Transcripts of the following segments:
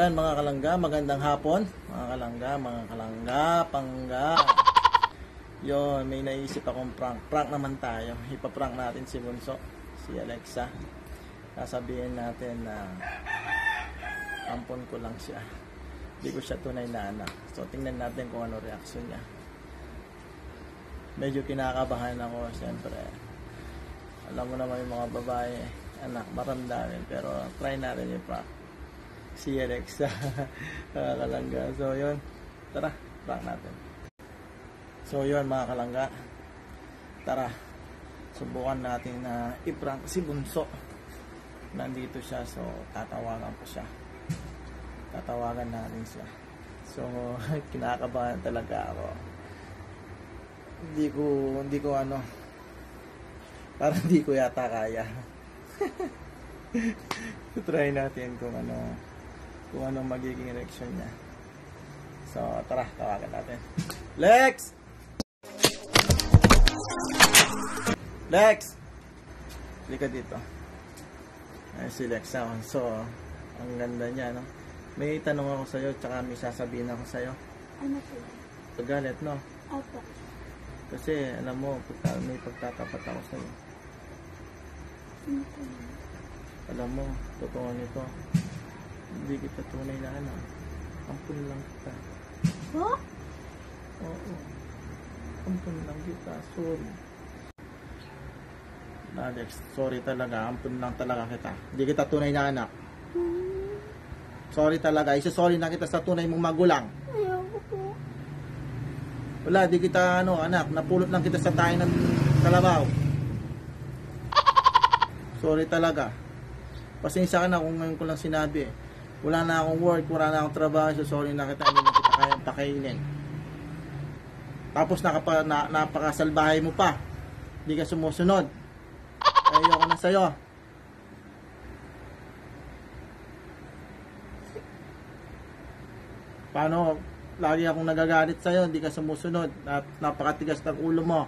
yan mga kalangga, magandang hapon. Mga kalangga, pangga. Yon, may naisip akong prank. Prank naman tayo. Ipaprank natin si Bunso, si Alexa. Sasabihin natin na ampon ko lang siya. Hindi ko siya tunay na anak. So tingnan natin kung ano reaction niya. Medyo kinakabahan ako, siyempre. Alam mo naman yung mga babae, anak, maramdamin. Pero try natin yung prank. Si Alexa. Kalangga. So yun, tara, prank natin. So yun mga kalangga, tara, subukan natin na i-prank si Bunso. Nandito siya, so tatawagan ko siya. Tatawagan natin siya. So kinakabahan talaga ako. Hindi ko ano, parang hindi ko yata kaya. Try natin kung ano magiging reaction niya. So tara, tawagan natin. Lex! Lex! Halika dito. Ay, si Lex. So, ang ganda niya, no? May tanong ako sa'yo, tsaka may sasabihin ako sa'yo. Ano po? Pagalit, no? Opo. Kasi, alam mo, may pagtatapat ako sa'yo. Ano po? Alam mo, totoo nito. Hindi kita tunay na anak. Ampun lang kita. Ho? Oo. Ampun lang kita. Sorry. Alex, sorry talaga. Ampun lang talaga kita. Hindi kita tunay na anak. Sorry talaga. Isa-sorry na kita sa tunay mong magulang. Ayoko po. Wala, di kita anak. Napulot lang kita sa tayo ng kalabaw. Sorry talaga. Pasensya ka na kung ngayon ko lang sinabi. Wala na akong work, wala na akong trabaho. So sorry na kita. Hindi na kita kayang pakainin. Tapos napakasalbahay mo pa. Hindi ka sumusunod. Ayoko na sa'yo. Paano? Lagi akong nagagalit sa'yo. Hindi ka sumusunod. Napakatigas ng ulo mo.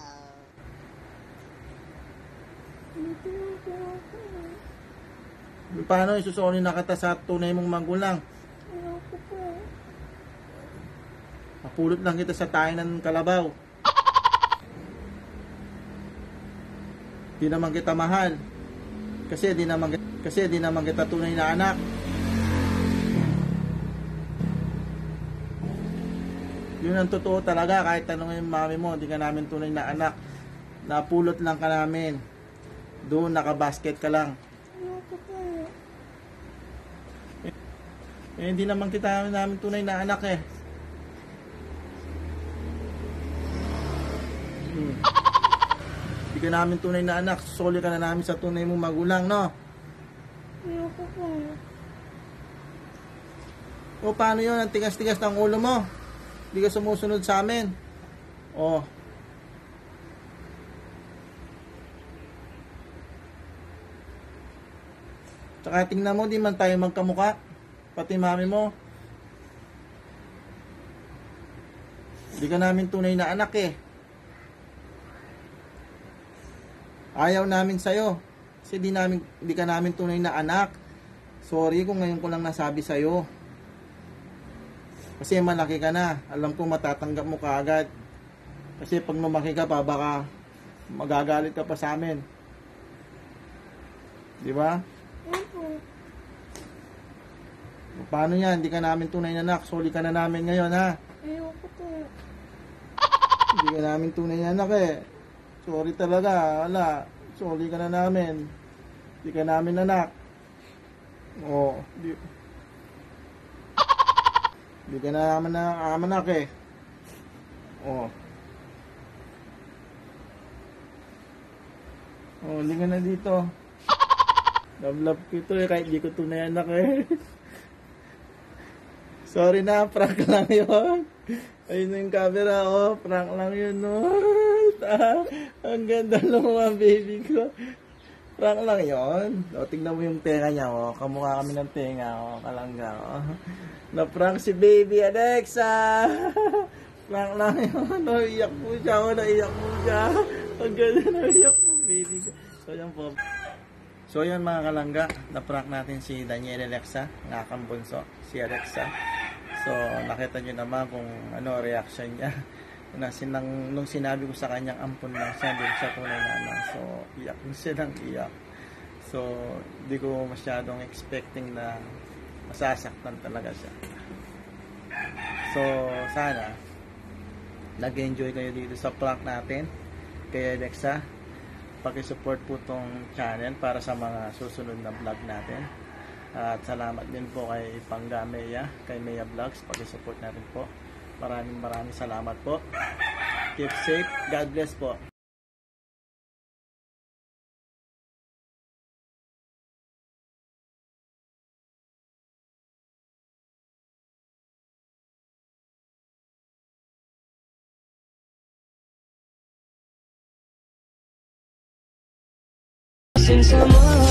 Paano? Isusuli na kita sa tunay mong magulang. Ayoko po. Mapulot lang kita sa tayo ng kalabaw. Di naman kita mahal. Kasi di naman kita tunay na anak. Yun ang totoo talaga. Kahit tanongin yung mami mo, di ka namin tunay na anak. Napulot lang ka namin. Doon nakabasket ka lang. Ayoko po. Hindi naman kita namin tunay na anak eh. Hindi ka namin tunay na anak. Susuli ka na namin sa tunay mong magulang, no? Ayoko po. O paano yun? Ang tigas-tigas ng ulo mo. Hindi ka sumusunod sa amin. O. Tsaka tingnan mo, di man tayo magkamuka. Pati mami mo. Hindi ka namin tunay na anak eh. Ayaw namin sa'yo. Kasi di ka namin tunay na anak. Sorry kung ngayon ko lang nasabi sa'yo. Kasi malaki ka na. Alam ko matatanggap mo kaagad. Kasi pag lumaki ka pa, baka magagalit ka pa sa amin. Di ba? Opo. Paano yan? Hindi ka namin tunay na anak. Sorry ka na namin ngayon, ha? Ayoko po. Hindi ka namin tunay na anak eh. Sorry talaga, wala. Sorry ka na namin. Hindi ka namin anak. Oo. Hindi ka na naman anak eh. Oo. Oh, hindi ka na dito. Love ko ito eh, kahit hindi ko tunay anak eh. Sorry na, prank lang yun. Ayun na yung camera, oh. Prank lang yun, no. Ang ganda ng mga baby ko. Prank lang yun. O, tignan mo yung tenga niya, oh. Kamukha kami ng tenga, oh. Kalangga, oh. Na-prank si baby Alexa. Prank lang yun. Naiyak po siya, oh. Naiyak po siya. Ang ganda, naiyak po, baby ko. So, yan po. So yun mga kalangga, na-prank natin si Daniel Alexa, ng akang bunso, si Alexa. So nakita nyo naman kung ano reaction niya. Nung sinabi ko sa kanyang ampun lang siya, hindi siya tunay na anak. So iyak siya ng iyak. So hindi ko masyadong expecting na masasaktan talaga siya. So sana nag-enjoy kayo dito sa prank natin kay Alexa. Paki-support po tong channel para sa mga susunod na vlog natin. At salamat din po kay Pangga Mea, kay Mea Vlogs. Paki-support natin po. Maraming salamat po. Keep safe. God bless po. Since I'm